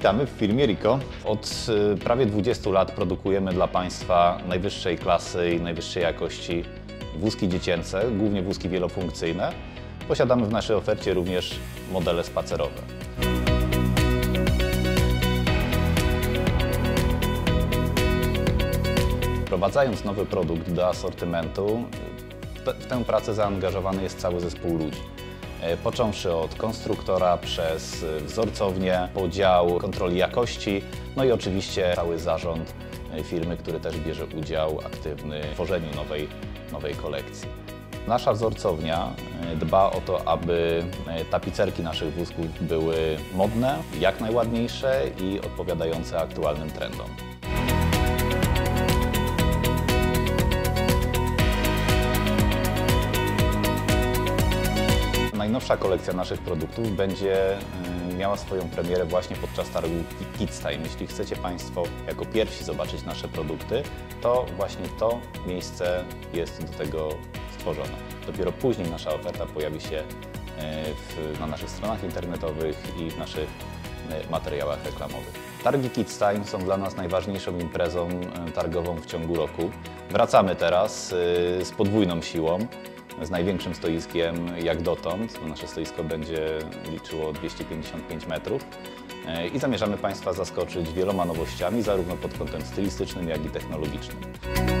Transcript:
Witamy w firmie Rico. Od prawie 20 lat produkujemy dla Państwa najwyższej klasy i najwyższej jakości wózki dziecięce, głównie wózki wielofunkcyjne. Posiadamy w naszej ofercie również modele spacerowe. Wprowadzając nowy produkt do asortymentu, w tę pracę zaangażowany jest cały zespół ludzi. Począwszy od konstruktora, przez wzorcownię, podział kontroli jakości, no i oczywiście cały zarząd firmy, który też bierze udział aktywny w tworzeniu nowej kolekcji. Nasza wzorcownia dba o to, aby tapicerki naszych wózków były modne, jak najładniejsze i odpowiadające aktualnym trendom. Najnowsza kolekcja naszych produktów będzie miała swoją premierę właśnie podczas targu Kids Time. Jeśli chcecie Państwo jako pierwsi zobaczyć nasze produkty, to właśnie to miejsce jest do tego stworzone. Dopiero później nasza oferta pojawi się na naszych stronach internetowych i w naszych materiałach reklamowych. Targi Kids Time są dla nas najważniejszą imprezą targową w ciągu roku. Wracamy teraz z podwójną siłą, z największym stoiskiem jak dotąd. Nasze stoisko będzie liczyło 255 metrów i zamierzamy Państwa zaskoczyć wieloma nowościami, zarówno pod kątem stylistycznym, jak i technologicznym.